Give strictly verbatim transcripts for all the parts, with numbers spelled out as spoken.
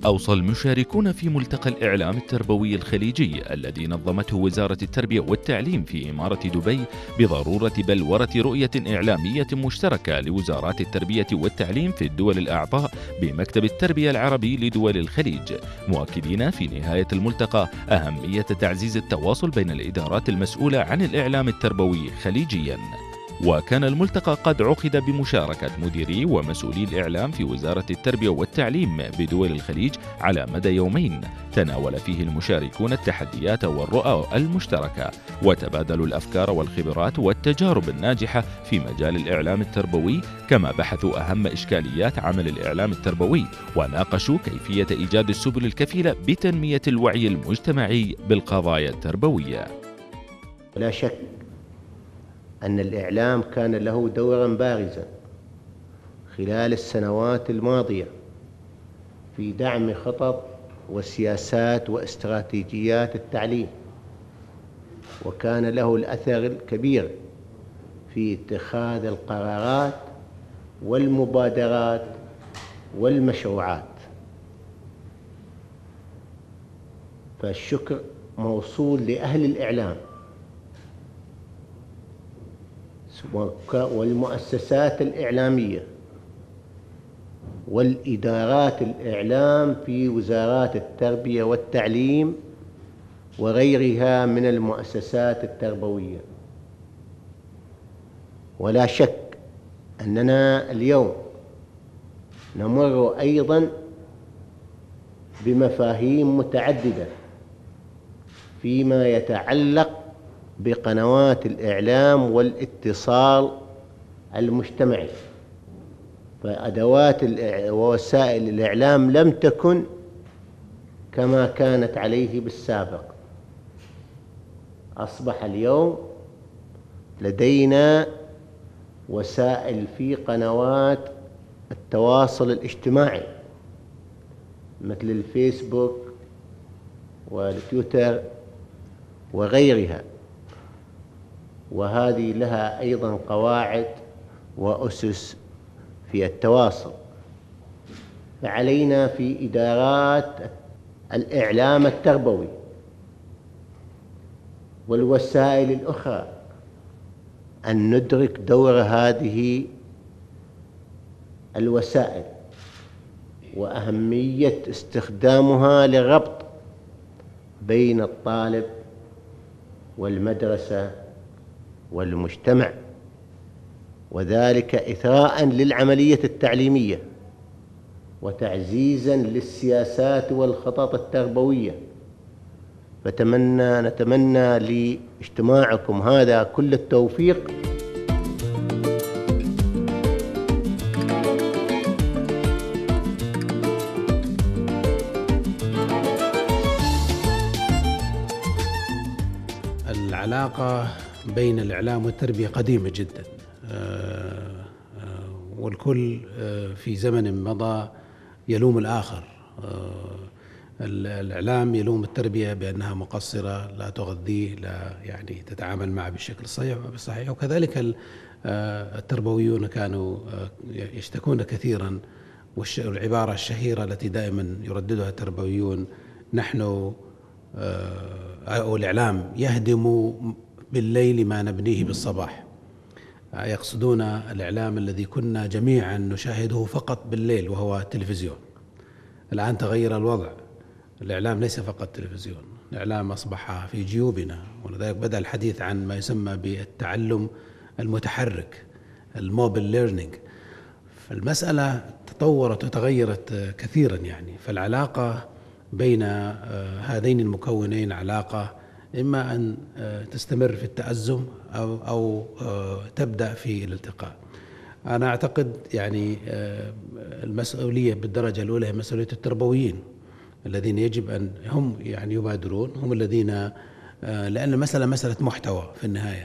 أوصى المشاركون في ملتقى الإعلام التربوي الخليجي الذي نظمته وزارة التربية والتعليم في إمارة دبي بضرورة بلورة رؤية إعلامية مشتركة لوزارات التربية والتعليم في الدول الأعضاء بمكتب التربية العربي لدول الخليج، مؤكدين في نهاية الملتقى أهمية تعزيز التواصل بين الإدارات المسؤولة عن الإعلام التربوي خليجياً. وكان الملتقى قد عقد بمشاركة مديري ومسؤولي الإعلام في وزارة التربية والتعليم بدول الخليج على مدى يومين، تناول فيه المشاركون التحديات والرؤى المشتركة، وتبادلوا الأفكار والخبرات والتجارب الناجحة في مجال الإعلام التربوي، كما بحثوا أهم إشكاليات عمل الإعلام التربوي، وناقشوا كيفية إيجاد السبل الكفيلة بتنمية الوعي المجتمعي بالقضايا التربوية. لا شك أن الإعلام كان له دورا بارزا خلال السنوات الماضية في دعم خطط وسياسات واستراتيجيات التعليم، وكان له الأثر الكبير في اتخاذ القرارات والمبادرات والمشروعات. فالشكر موصول لأهل الإعلام والمؤسسات الإعلامية والإدارات الإعلام في وزارات التربية والتعليم وغيرها من المؤسسات التربوية. ولا شك أننا اليوم نمر أيضا بمفاهيم متعددة فيما يتعلق بقنوات الإعلام والاتصال المجتمعي، فأدوات ووسائل الإعلام لم تكن كما كانت عليه بالسابق. أصبح اليوم لدينا وسائل في قنوات التواصل الاجتماعي مثل الفيسبوك والتويتر وغيرها، وهذه لها أيضا قواعد وأسس في التواصل. فعلينا في إدارات الإعلام التربوي والوسائل الأخرى أن ندرك دور هذه الوسائل وأهمية استخدامها للربط بين الطالب والمدرسة والمجتمع، وذلك إثراء للعملية التعليمية وتعزيزا للسياسات والخطط التربوية. فتمنى نتمنى لاجتماعكم هذا كل التوفيق. العلاقة بين الإعلام والتربية قديمة جدا، والكل في زمن مضى يلوم الآخر. الإعلام يلوم التربية بأنها مقصرة، لا تغذيه، لا يعني تتعامل معه بالشكل الصحيح، وكذلك التربويون كانوا يشتكون كثيرا، والعبارة الشهيرة التي دائما يرددها التربويون: نحن أو الإعلام يهدم بالليل ما نبنيه بالصباح. يقصدون الإعلام الذي كنا جميعا نشاهده فقط بالليل وهو التلفزيون. الآن تغير الوضع، الإعلام ليس فقط تلفزيون، الإعلام أصبح في جيوبنا، ولذلك بدأ الحديث عن ما يسمى بالتعلم المتحرك، الموبل ليرنينج. فالمسألة تطورت وتغيرت كثيرا يعني. فالعلاقة بين هذين المكونين علاقة إما أن تستمر في التأزم أو أو تبدأ في الالتقاء. أنا أعتقد يعني المسؤولية بالدرجة الأولى هي مسؤولية التربويين الذين يجب أن هم يعني يبادرون، هم الذين، لأن المسألة مسألة محتوى في النهاية.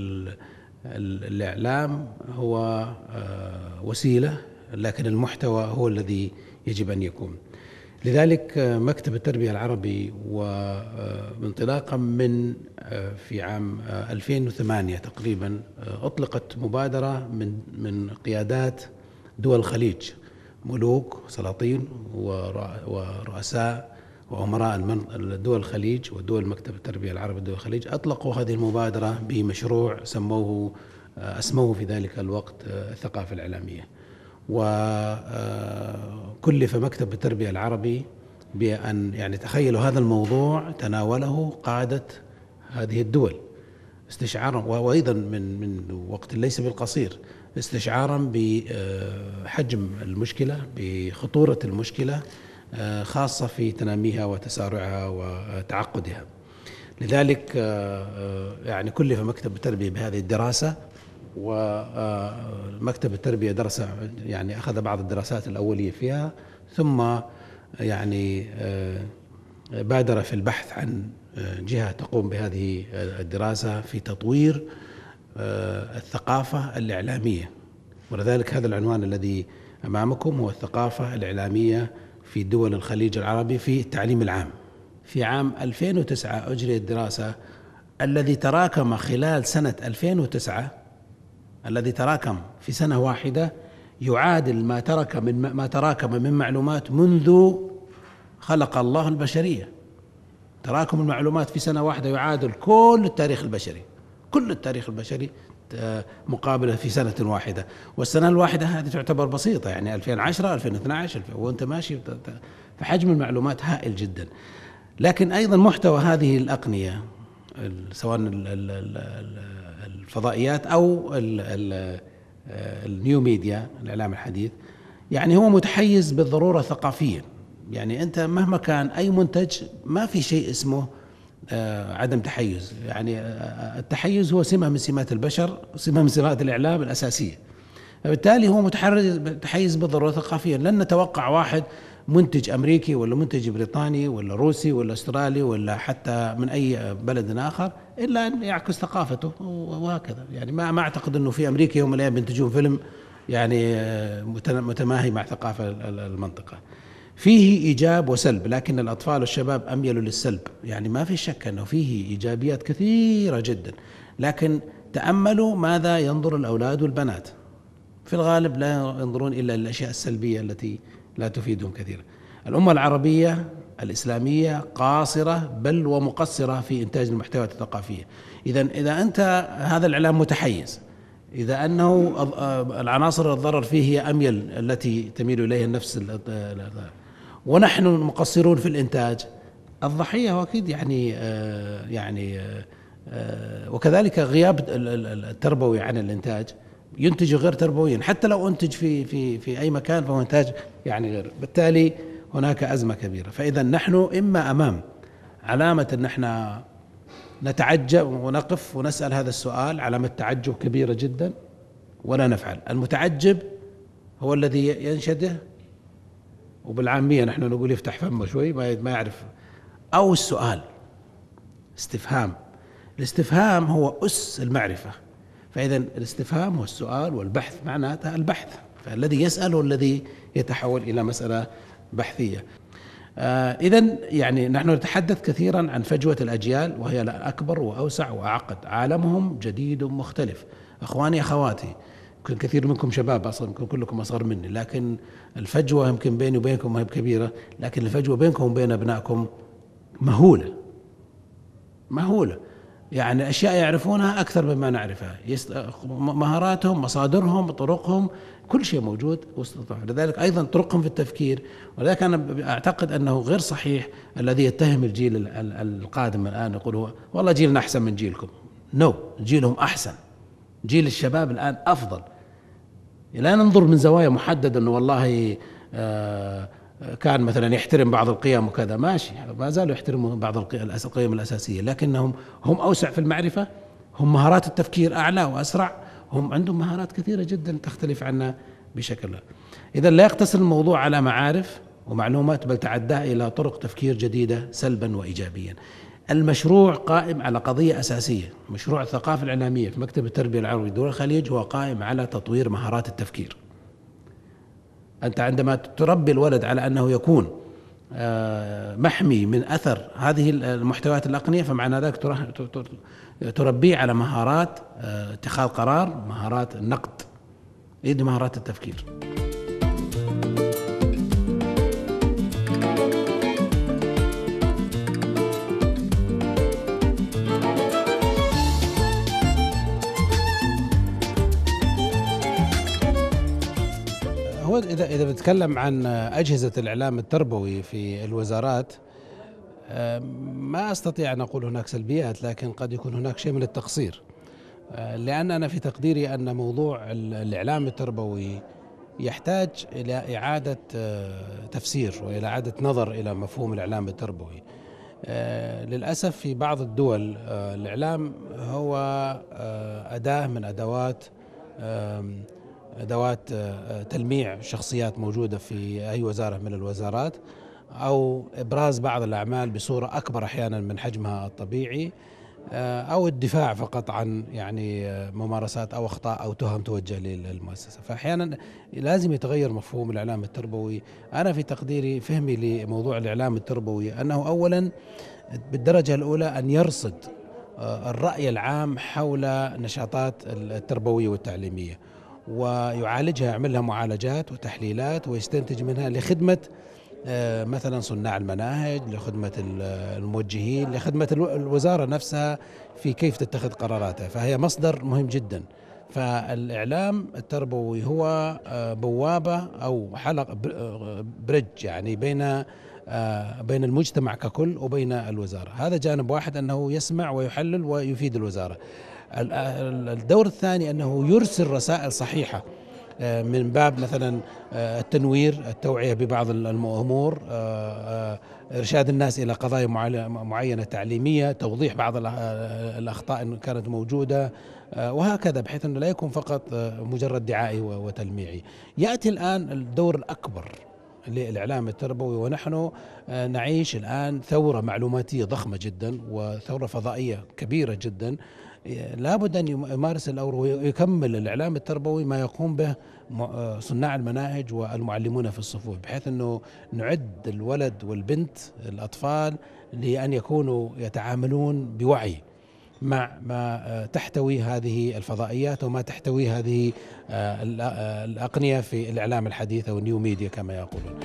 الإعلام هو وسيلة، لكن المحتوى هو الذي يجب أن يكون. لذلك مكتب التربية العربي، وانطلاقا من في عام ألفين وثمانية تقريبا أطلقت مبادرة من من قيادات دول الخليج، ملوك وسلاطين ورؤساء وأمراء الدول الخليج ودول مكتب التربية العربي دول الخليج أطلقوا هذه المبادرة بمشروع سموه أسموه في ذلك الوقت الثقافة الإعلامية. وكلف مكتب التربية العربي بأن يعني تخيلوا هذا الموضوع تناوله قادة هذه الدول استشعارا، وأيضا من من وقت ليس بالقصير، استشعارا بحجم المشكلة، بخطورة المشكلة، خاصة في تناميها وتسارعها وتعقدها. لذلك يعني كلف مكتب التربية بهذه الدراسة، ومكتب التربية درس يعني أخذ بعض الدراسات الأولية فيها، ثم يعني بادر في البحث عن جهة تقوم بهذه الدراسة في تطوير الثقافة الإعلامية. ولذلك هذا العنوان الذي أمامكم هو الثقافة الإعلامية في دول الخليج العربي في التعليم العام. في عام ألفين وتسعة أجريت دراسة الذي تراكم خلال سنة ألفين وتسعة الذي تراكم في سنة واحدة يعادل ما ترك من ما تراكم من معلومات منذ خلق الله البشرية. تراكم المعلومات في سنة واحدة يعادل كل التاريخ البشري، كل التاريخ البشري مقابلة في سنة واحدة. والسنة الواحدة هذه تعتبر بسيطة، يعني ألفين وعشرة ألفين واثني عشر وأنت ماشي، فحجم المعلومات هائل جدا. لكن أيضا محتوى هذه الأقنية سواء الفضائيات أو النيو ميديا الإعلام الحديث، يعني هو متحيز بالضرورة ثقافيا. يعني أنت مهما كان أي منتج ما في شيء اسمه عدم تحيز، يعني التحيز هو سمة من سمات البشر، سمة من سمات الإعلام الأساسية. فبالتالي هو متحيز بالضرورة ثقافيا. لن نتوقع واحد منتج أمريكي ولا منتج بريطاني ولا روسي ولا أسترالي ولا حتى من أي بلد آخر إلا أن يعكس ثقافته وهكذا. يعني ما ما أعتقد أنه في أمريكا يوم من الأيام بينتجون فيلم يعني متماهي مع ثقافة المنطقة. فيه إيجاب وسلب، لكن الأطفال والشباب أميلوا للسلب. يعني ما في شك أنه فيه إيجابيات كثيرة جدا، لكن تأملوا ماذا ينظر الأولاد والبنات. في الغالب لا ينظرون إلا الأشياء السلبية التي لا تفيدهم كثيرا. الأمة العربية الإسلامية قاصرة بل ومقصرة في إنتاج المحتويات الثقافية. إذا إذا أنت هذا الإعلام متحيز، إذا أنه العناصر الضرر فيه هي أميل التي تميل إليها النفس، ونحن مقصرون في الإنتاج، الضحية هو أكيد يعني آه يعني آه وكذلك غياب التربوي عن الإنتاج ينتج غير تربويا، حتى لو أنتج في في في أي مكان فهو إنتاج يعني غير. بالتالي هناك أزمة كبيرة. فإذا نحن إما أمام علامة أن نحن نتعجب ونقف ونسأل هذا السؤال، علامة تعجب كبيرة جدا، ولا نفعل. المتعجب هو الذي ينشده، وبالعامية نحن نقول يفتح فمه شوي ما يعرف، أو السؤال استفهام. الاستفهام هو أس المعرفة. فإذا الاستفهام هو السؤال، والبحث معناته البحث، فالذي يسأل هو الذي يتحول إلى مسألة بحثية. آه إذن يعني نحن نتحدث كثيرا عن فجوة الأجيال، وهي أكبر وأوسع وأعقد. عالمهم جديد ومختلف. أخواني أخواتي، يمكن كثير منكم شباب أصلا، يمكن كلكم أصغر مني، لكن الفجوة يمكن بيني وبينكم ما هي كبيرة، لكن الفجوة بينكم وبين أبنائكم مهولة مهولة. يعني أشياء يعرفونها أكثر مما نعرفها، مهاراتهم، مصادرهم، طرقهم، كل شيء موجود واستطاع. لذلك أيضا طرقهم في التفكير. ولذلك أنا أعتقد أنه غير صحيح الذي يتهم الجيل القادم الآن يقول هو والله جيلنا أحسن من جيلكم. نو no. جيلهم أحسن، جيل الشباب الآن أفضل. لا ننظر من زوايا محددة أنه والله آه كان مثلا يحترم بعض القيم وكذا، ماشي، ما زالوا يحترموا بعض القيم الأساسية، لكنهم هم أوسع في المعرفة، هم مهارات التفكير أعلى وأسرع، هم عندهم مهارات كثيرة جدا تختلف عنا بشكل. إذا لا يقتصر الموضوع على معارف ومعلومات، بل تعدى إلى طرق تفكير جديدة سلبا وإيجابيا. المشروع قائم على قضية أساسية. مشروع الثقافة الإعلامية في مكتب التربية العربي دول الخليج هو قائم على تطوير مهارات التفكير. أنت عندما تربي الولد على أنه يكون محمي من أثر هذه المحتويات الأقنية، فمعنى ذلك تربيه على مهارات اتخاذ قرار، مهارات النقد، هذه مهارات التفكير. هو إذا إذا بنتكلم عن أجهزة الإعلام التربوي في الوزارات، ما أستطيع أن أقول هناك سلبيات، لكن قد يكون هناك شيء من التقصير، لأن أنا في تقديري أن موضوع الإعلام التربوي يحتاج إلى إعادة تفسير وإلى إعادة نظر إلى مفهوم الإعلام التربوي. للأسف في بعض الدول الإعلام هو أداة من أدوات أدوات تلميع شخصيات موجودة في أي وزارة من الوزارات، أو إبراز بعض الأعمال بصورة أكبر أحيانا من حجمها الطبيعي، أو الدفاع فقط عن يعني ممارسات أو أخطاء أو تهم توجه للمؤسسة. فأحيانا لازم يتغير مفهوم الإعلام التربوي. أنا في تقديري فهمي لموضوع الإعلام التربوي أنه أولا بالدرجة الأولى أن يرصد الرأي العام حول نشاطات التربوية والتعليمية، ويعالجها، يعملها معالجات وتحليلات، ويستنتج منها لخدمة مثلا صناع المناهج، لخدمة الموجهين، لخدمة الوزارة نفسها في كيف تتخذ قراراتها. فهي مصدر مهم جدا. فالإعلام التربوي هو بوابة أو حلقة بريدج يعني بين بين المجتمع ككل وبين الوزارة. هذا جانب واحد، أنه يسمع ويحلل ويفيد الوزارة. الدور الثاني أنه يرسل رسائل صحيحة من باب مثلا التنوير، التوعية ببعض الأمور، إرشاد الناس إلى قضايا معينة تعليمية، توضيح بعض الأخطاء إن كانت موجودة، وهكذا، بحيث أنه لا يكون فقط مجرد دعائي وتلميعي. يأتي الآن الدور الأكبر للإعلام التربوي، ونحن نعيش الآن ثورة معلوماتية ضخمة جدا وثورة فضائية كبيرة جدا. لابد أن يمارس الأمر ويكمل الإعلام التربوي ما يقوم به صناع المناهج والمعلمون في الصفوف، بحيث أنه نعد الولد والبنت الأطفال لأن يكونوا يتعاملون بوعي مع ما تحتوي هذه الفضائيات وما تحتوي هذه الأقنية في الإعلام الحديث أو النيو ميديا كما يقولون.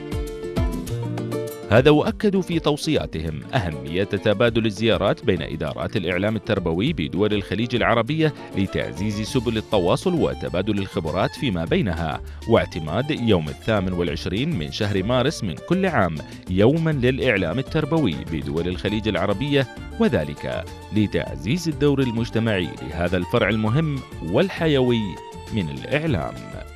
هذا وأكدوا في توصياتهم أهمية تبادل الزيارات بين إدارات الإعلام التربوي بدول الخليج العربية لتعزيز سبل التواصل وتبادل الخبرات فيما بينها، واعتماد يوم الثامن والعشرين من شهر مارس من كل عام يوما للإعلام التربوي بدول الخليج العربية، وذلك لتعزيز الدور المجتمعي لهذا الفرع المهم والحيوي من الإعلام.